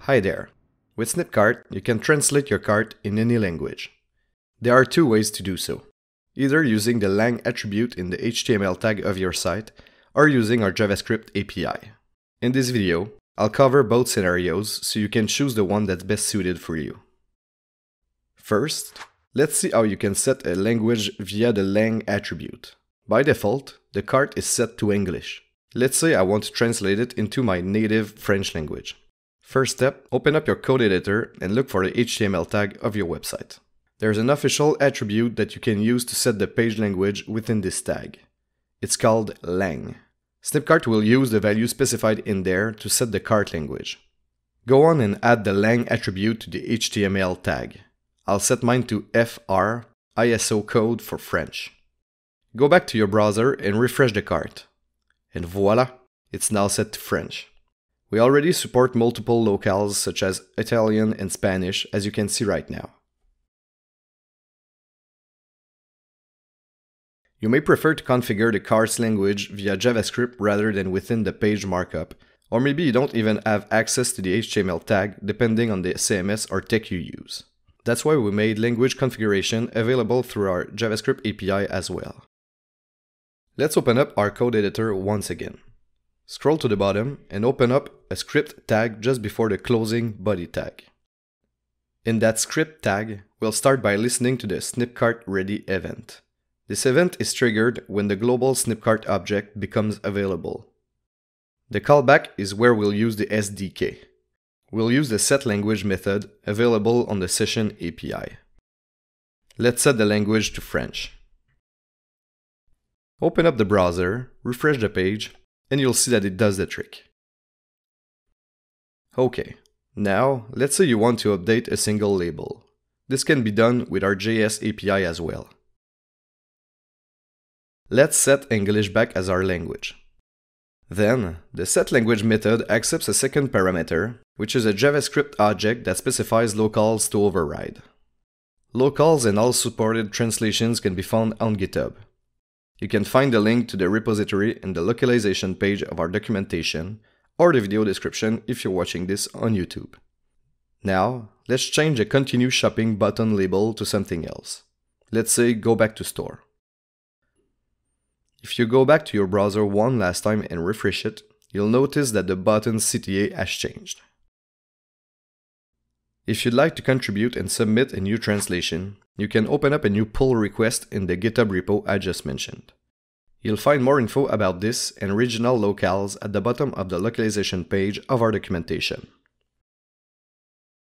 Hi there. With Snipcart, you can translate your cart in any language. There are two ways to do so. Either using the lang attribute in the HTML tag of your site, or using our JavaScript API. In this video, I'll cover both scenarios so you can choose the one that's best suited for you. First, let's see how you can set a language via the lang attribute. By default, the cart is set to English. Let's say I want to translate it into my native French language. First step, open up your code editor and look for the HTML tag of your website. There's an official attribute that you can use to set the page language within this tag. It's called lang. Snipcart will use the value specified in there to set the cart language. Go on and add the lang attribute to the HTML tag. I'll set mine to FR, ISO code for French. Go back to your browser and refresh the cart. And voila, it's now set to French. We already support multiple locales such as Italian and Spanish, as you can see right now. You may prefer to configure the cart's language via JavaScript rather than within the page markup, or maybe you don't even have access to the HTML tag depending on the CMS or tech you use. That's why we made language configuration available through our JavaScript API as well. Let's open up our code editor once again. Scroll to the bottom and open up a script tag just before the closing body tag. In that script tag, we'll start by listening to the Snipcart Ready event. This event is triggered when the global Snipcart object becomes available. The callback is where we'll use the SDK. We'll use the setLanguage method available on the Session API. Let's set the language to French. Open up the browser, refresh the page, and you'll see that it does the trick. Okay, now let's say you want to update a single label. This can be done with our JS API as well. Let's set English back as our language. Then, the setLanguage method accepts a second parameter, which is a JavaScript object that specifies locales to override. Locales and all supported translations can be found on GitHub. You can find the link to the repository in the localization page of our documentation or the video description if you're watching this on YouTube. Now, let's change the Continue Shopping button label to something else. Let's say Go Back to Store. If you go back to your browser one last time and refresh it, you'll notice that the button's CTA has changed. If you'd like to contribute and submit a new translation, you can open up a new pull request in the GitHub repo I just mentioned. You'll find more info about this and regional locales at the bottom of the localization page of our documentation.